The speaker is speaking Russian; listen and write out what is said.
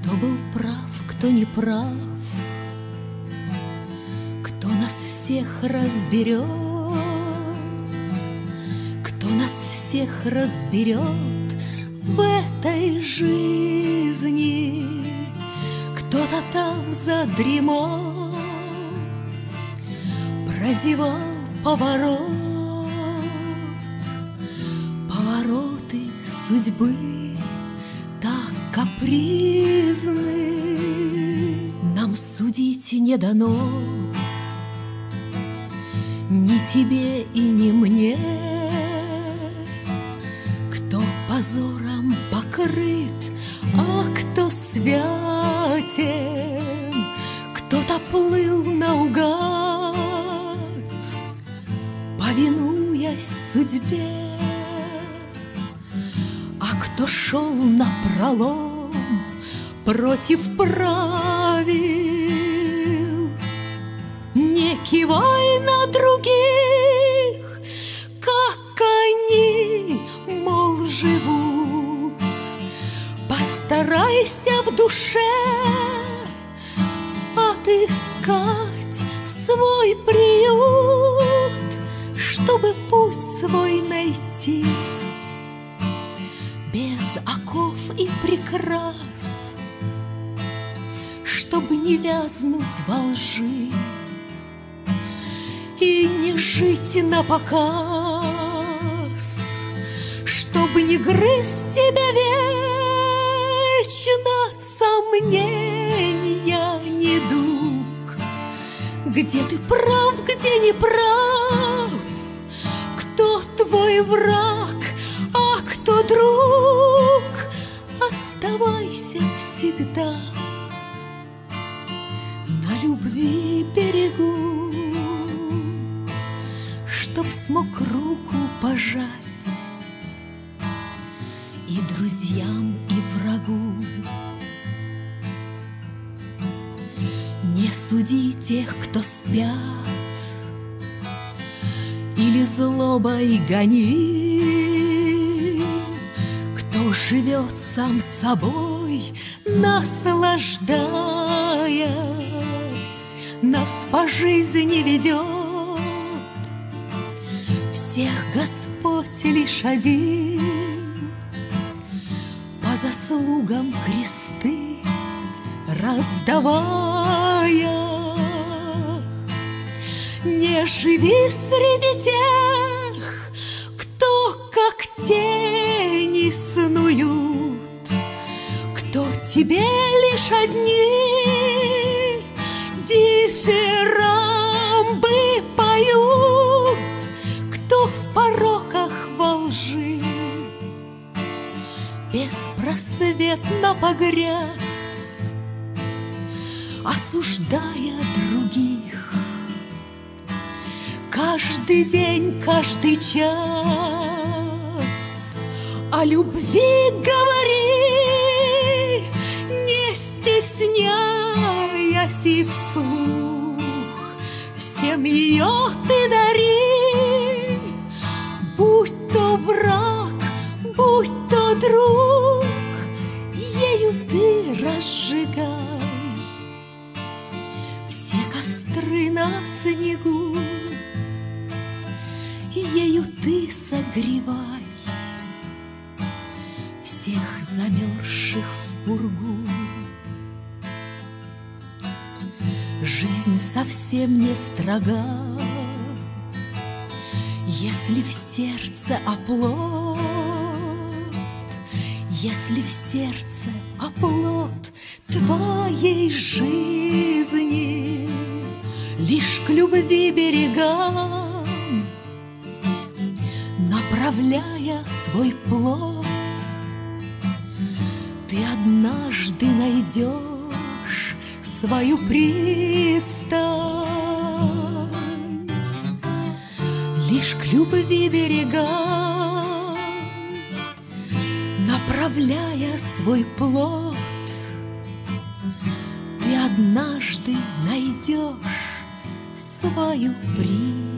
Кто был прав, кто не прав, кто нас всех разберет, кто нас всех разберет в этой жизни. Кто-то там задремал, прозевал поворот, повороты судьбы так капризны. Нам судить не дано, ни тебе и ни мне. Кто позором покрыт, а кто святен, кто-то плыл наугад, повинуясь судьбе, а кто шел напролом против правил. Не кивай на других, как они, мол, живут. Постарайся в душе отыскать свой приют, чтобы путь свой найти без оков и прикрас, чтобы не вязнуть во лжи и не жить напоказ, чтобы не грызть тебя вечно сомнения недуг. Где ты прав, где не прав, кто твой враг, а кто друг, оставайся всегда на любви берегу, чтоб смог руку пожать и друзьям, и врагу. Не суди тех, кто спят, или злобой гони, кто живет сам собой, наслаждаясь, нас по жизни ведет. Всех Господь лишь один, по заслугам кресты раздавая. Не живи среди тех, кто как тени снуют, кто тебе лишь одни дифирамбы поют, кто в пороках во лжи беспросветно погряз, осуждая других каждый день, каждый час. О любви говори, не стесняясь, и вслух всем ее ты дари. Будь то враг, будь то друг, ею ты разжигай все костры на снегу, ею ты согревай всех замерзших в пургу. Жизнь совсем не строга, если в сердце оплот, если в сердце оплот твоей жизни лишь к любви берегам, направляя свой плод, ты однажды найдешь свою пристань. Лишь к любви берегам, направляя свой плод, ты однажды найдешь свою пристань.